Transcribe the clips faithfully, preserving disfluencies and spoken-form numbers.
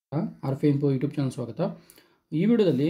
R F info YouTube channel ಸ್ವಾಗತ. ಈ ವಿಡಿಯೋದಲ್ಲಿ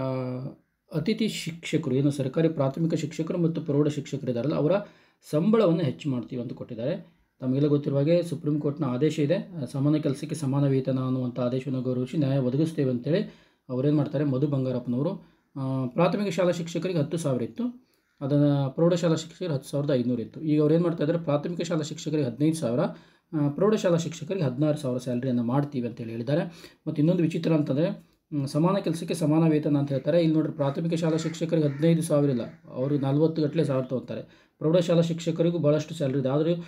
ಅತಿಥಿ ಶಿಕ್ಷಕರು ಏನು ಸರ್ಕಾರಿ ಪ್ರಾಥಮಿಕ ಶಿಕ್ಷಕರು ಮತ್ತು ಪ್ರೌಢ ಶಿಕ್ಷಕರು ಇದ್ದಾರಲ್ಲ ಅವರ ಸಂಬಳವನ್ನು ಹೆಚ್ಚು ಮಾಡ್ತೀವಿ ಅಂತ ಕೊಟ್ಟಿದ್ದಾರೆ. ತಮಗೆಲ್ಲ ಗೊತ್ತಿರುವ ಹಾಗೆ ಸುಪ್ರೀಂ ಕೋರ್ಟ್ನ ಆದೇಶ ಇದೆ, ಸಮಾನ ಕೆಲಸಕ್ಕೆ ಸಮಾನ ವೇತನ ಅನ್ನುವಂಥ ಆದೇಶವನ್ನು ಗೌರವಿಸಿ ನ್ಯಾಯ ಒದಗಿಸ್ತೇವೆ ಅಂತೇಳಿ ಅವರೇನು ಮಾಡ್ತಾರೆ, ಮಧು ಬಂಗಾರಪ್ಪನವರು ಪ್ರಾಥಮಿಕ ಶಾಲಾ ಶಿಕ್ಷಕರಿಗೆ ಹತ್ತು ಸಾವಿರ ಇತ್ತು, ಅದನ್ನು ಪ್ರೌಢಶಾಲಾ ಶಿಕ್ಷಕರಿಗೆ ಹತ್ತು ಸಾವಿರದ ಐನೂರು ಇತ್ತು. ಈಗ ಅವ್ರು ಏನು ಮಾಡ್ತಾ ಇದ್ದಾರೆ, ಪ್ರಾಥಮಿಕ ಶಾಲಾ ಶಿಕ್ಷಕರಿಗೆ ಹದಿನೈದು ಸಾವಿರ, ಪ್ರೌಢಶಾಲಾ ಶಿಕ್ಷಕರಿಗೆ ಹದಿನಾರು ಸಾವಿರ ಸ್ಯಾಲ್ರಿಯನ್ನು ಮಾಡ್ತೀವಿ ಅಂತೇಳಿ ಹೇಳಿದ್ದಾರೆ. ಮತ್ತು ಇನ್ನೊಂದು ವಿಚಿತ್ರ ಅಂತಂದರೆ ಸಮಾನ ಕೆಲಸಕ್ಕೆ ಸಮಾನ ವೇತನ ಅಂತ ಹೇಳ್ತಾರೆ. ಇಲ್ಲಿ ನೋಡಿರಿ, ಪ್ರಾಥಮಿಕ ಶಾಲಾ ಶಿಕ್ಷಕರಿಗೆ ಹದಿನೈದು ಸಾವಿರ ಇಲ್ಲ, ಅವರು ನಲ್ವತ್ತು ಗಟ್ಟಲೆ ಸಾವಿರ ತೊಗೊತಾರೆ. ಪ್ರೌಢಶಾಲಾ ಶಿಕ್ಷಕರಿಗೂ ಭಾಳಷ್ಟು ಸ್ಯಾಲ್ರಿ ಇದೆ. ಆದರೂ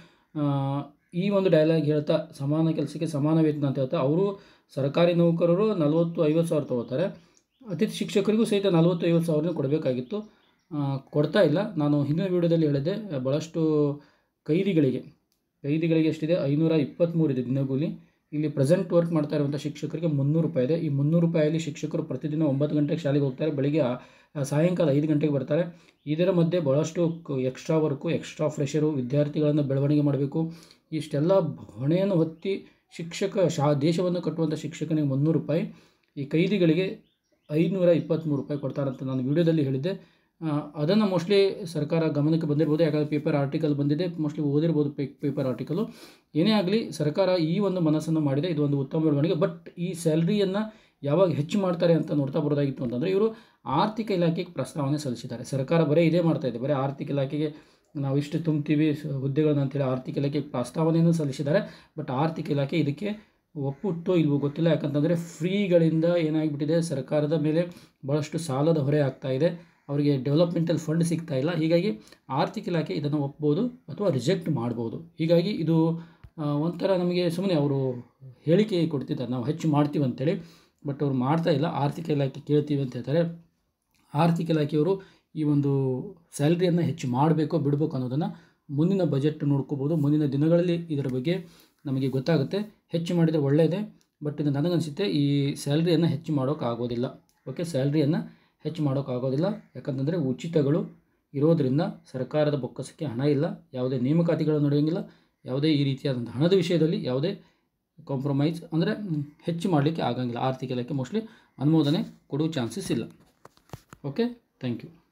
ಈ ಒಂದು ಡೈಲಾಗ್ ಹೇಳ್ತಾ ಸಮಾನ ಕೆಲಸಕ್ಕೆ ಸಮಾನ ವೇತನ ಅಂತ ಹೇಳ್ತಾ ಅವರು ಸರ್ಕಾರಿ ನೌಕರರು ನಲ್ವತ್ತು ಐವತ್ತು ಸಾವಿರ ತೊಗೋತಾರೆ. ಅತಿಥಿ ಶಿಕ್ಷಕರಿಗೂ ಸಹಿತ ನಲ್ವತ್ತು ಐವತ್ತು ಸಾವಿರನೇ ಕೊಡಬೇಕಾಗಿತ್ತು, ಕೊಡ್ತಾ ಇಲ್ಲ. ನಾನು ಹಿಂದಿನ ವಿಡಿಯೋದಲ್ಲಿ ಹೇಳಿದ್ದೆ, ಭಾಳಷ್ಟು ಕೈದಿಗಳಿಗೆ ಕೈದಿಗಳಿಗೆ ಎಷ್ಟಿದೆ, ಐನೂರ ಇಪ್ಪತ್ತ್ಮೂರು ಇದೆ ದಿನಗೂಲಿ. ಇಲ್ಲಿ ಪ್ರೆಸೆಂಟ್ ವರ್ಕ್ ಮಾಡ್ತಾ ಇರುವಂಥ ಶಿಕ್ಷಕರಿಗೆ ಮುನ್ನೂರು ರೂಪಾಯಿ ಇದೆ. ಈ ಮುನ್ನೂರು ರೂಪಾಯಲ್ಲಿ ಶಿಕ್ಷಕರು ಪ್ರತಿದಿನ ಒಂಬತ್ತು ಗಂಟೆಗೆ ಶಾಲೆಗೆ ಹೋಗ್ತಾರೆ, ಬೆಳಿಗ್ಗೆ ಸಾಯಂಕಾಲ ಐದು ಗಂಟೆಗೆ ಬರ್ತಾರೆ. ಇದರ ಮಧ್ಯೆ ಭಾಳಷ್ಟು ಎಕ್ಸ್ಟ್ರಾ ವರ್ಕು, ಎಕ್ಸ್ಟ್ರಾ ಫ್ರೆಷರು, ವಿದ್ಯಾರ್ಥಿಗಳನ್ನು ಬೆಳವಣಿಗೆ ಮಾಡಬೇಕು. ಇಷ್ಟೆಲ್ಲ ಹೊಣೆಯನ್ನು ಹೊತ್ತಿ ಶಿಕ್ಷಕ ಶಾ ದೇಶವನ್ನು ಕಟ್ಟುವಂಥ ಶಿಕ್ಷಕನಿಗೆ ಮುನ್ನೂರು ರೂಪಾಯಿ, ಈ ಕೈದಿಗಳಿಗೆ ಐನೂರ ಇಪ್ಪತ್ತ್ಮೂರು ರೂಪಾಯಿ ಕೊಡ್ತಾರಂತ ನಾನು ವಿಡಿಯೋದಲ್ಲಿ ಹೇಳಿದ್ದೆ. ಅದನ್ನು ಮೋಸ್ಟ್ಲಿ ಸರ್ಕಾರ ಗಮನಕ್ಕೆ ಬಂದಿರ್ಬೋದು, ಯಾಕಂದರೆ ಪೇಪರ್ ಆರ್ಟಿಕಲ್ ಬಂದಿದೆ, ಮೋಸ್ಟ್ಲಿ ಓದಿರ್ಬೋದು ಪೇ ಪೇಪರ್ ಆರ್ಟಿಕಲು. ಏನೇ ಆಗಲಿ, ಸರ್ಕಾರ ಈ ಒಂದು ಮನಸ್ಸನ್ನು ಮಾಡಿದೆ, ಇದು ಒಂದು ಉತ್ತಮ ಬೆಳವಣಿಗೆ. ಬಟ್ ಈ ಸ್ಯಾಲ್ರಿಯನ್ನು ಯಾವಾಗ ಹೆಚ್ಚು ಮಾಡ್ತಾರೆ ಅಂತ ನೋಡ್ತಾ ಬರೋದಾಗಿತ್ತು ಅಂತಂದರೆ, ಇವರು ಆರ್ಥಿಕ ಇಲಾಖೆಗೆ ಪ್ರಸ್ತಾವನೆ ಸಲ್ಲಿಸಿದ್ದಾರೆ. ಸರ್ಕಾರ ಬರೀ ಇದೇ ಮಾಡ್ತಾಯಿದೆ, ಬರೀ ಆರ್ಥಿಕ ಇಲಾಖೆಗೆ ನಾವು ಇಷ್ಟು ತುಂಬ್ತೀವಿ ಹುದ್ದೆಗಳನ್ನ ಅಂತೇಳಿ ಆರ್ಥಿಕ ಇಲಾಖೆಗೆ ಪ್ರಸ್ತಾವನೆಯನ್ನು ಸಲ್ಲಿಸಿದ್ದಾರೆ. ಬಟ್ ಆರ್ಥಿಕ ಇಲಾಖೆ ಇದಕ್ಕೆ ಒಪ್ಪುತ್ತೋ ಇಲ್ವೋ ಗೊತ್ತಿಲ್ಲ. ಯಾಕಂತಂದರೆ ಫ್ರೀಗಳಿಂದ ಏನಾಗಿಬಿಟ್ಟಿದೆ, ಸರ್ಕಾರದ ಮೇಲೆ ಭಾಳಷ್ಟು ಸಾಲದ ಹೊರೆ ಆಗ್ತಾಯಿದೆ, ಅವರಿಗೆ ಡೆವಲಪ್ಮೆಂಟಲ್ ಫಂಡ್ ಸಿಗ್ತಾ ಇಲ್ಲ. ಹೀಗಾಗಿ ಆರ್ಥಿಕ ಇಲಾಖೆ ಇದನ್ನು ಒಪ್ಬೋದು ಅಥವಾ ರಿಜೆಕ್ಟ್ ಮಾಡ್ಬೋದು. ಹೀಗಾಗಿ ಇದು ಒಂಥರ ನಮಗೆ ಸುಮ್ಮನೆ ಅವರು ಹೇಳಿಕೆ ಕೊಡ್ತಿದ್ದಾರೆ, ನಾವು ಹೆಚ್ಚು ಮಾಡ್ತೀವಿ ಅಂತೇಳಿ. ಬಟ್ ಅವ್ರು ಮಾಡ್ತಾ ಇಲ್ಲ, ಆರ್ಥಿಕ ಇಲಾಖೆ ಕೇಳ್ತೀವಿ ಅಂತ ಹೇಳ್ತಾರೆ. ಆರ್ಥಿಕ ಇಲಾಖೆಯವರು ಈ ಒಂದು ಸ್ಯಾಲ್ರಿಯನ್ನು ಹೆಚ್ಚು ಮಾಡಬೇಕೋ ಬಿಡಬೇಕು ಅನ್ನೋದನ್ನು ಮುಂದಿನ ಬಜೆಟ್ ನೋಡ್ಕೋಬೋದು. ಮುಂದಿನ ದಿನಗಳಲ್ಲಿ ಇದರ ಬಗ್ಗೆ ನಮಗೆ ಗೊತ್ತಾಗುತ್ತೆ. ಹೆಚ್ಚು ಮಾಡಿದರೆ ಒಳ್ಳೆಯದೇ, ಬಟ್ ಇದು ನನಗನ್ಸುತ್ತೆ ಈ ಸ್ಯಾಲ್ರಿಯನ್ನು ಹೆಚ್ಚು ಮಾಡೋಕ್ಕಾಗೋದಿಲ್ಲ. ಓಕೆ, ಸ್ಯಾಲ್ರಿಯನ್ನು ಹೆಚ್ಚು ಮಾಡೋಕ್ಕಾಗೋದಿಲ್ಲ. ಯಾಕಂತಂದರೆ ಉಚಿತಗಳು ಇರೋದರಿಂದ ಸರ್ಕಾರದ ಬೊಕ್ಕಸಕ್ಕೆ ಹಣ ಇಲ್ಲ, ಯಾವುದೇ ನೇಮಕಾತಿಗಳು ನಡೆಯೋಂಗಿಲ್ಲ, ಯಾವುದೇ ಈ ರೀತಿಯಾದಂಥ ಹಣದ ವಿಷಯದಲ್ಲಿ ಯಾವುದೇ ಕಾಂಪ್ರಮೈಸ್ ಅಂದರೆ ಹೆಚ್ಚು ಮಾಡಲಿಕ್ಕೆ ಆಗಂಗಿಲ್ಲ. ಆರ್ಥಿಕ ಇಲಾಖೆ ಮೋಸ್ಟ್ಲಿ ಅನುಮೋದನೆ ಕೊಡುವ ಚಾನ್ಸಸ್ ಇಲ್ಲ. Okay, thank you.